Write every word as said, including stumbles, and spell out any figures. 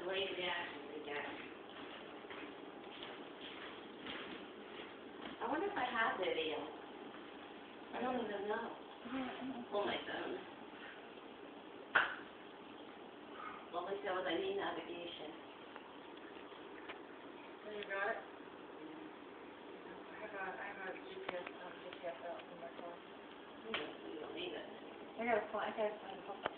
delayed reactions again. I wonder if I have video. I don't even know. Pull my phone. Well, at least that was I need navigation. So you got it? I have a, I have a G P S, um, G P S out in my car. You don't, you don't need it. I gotta find, I gotta find a couple.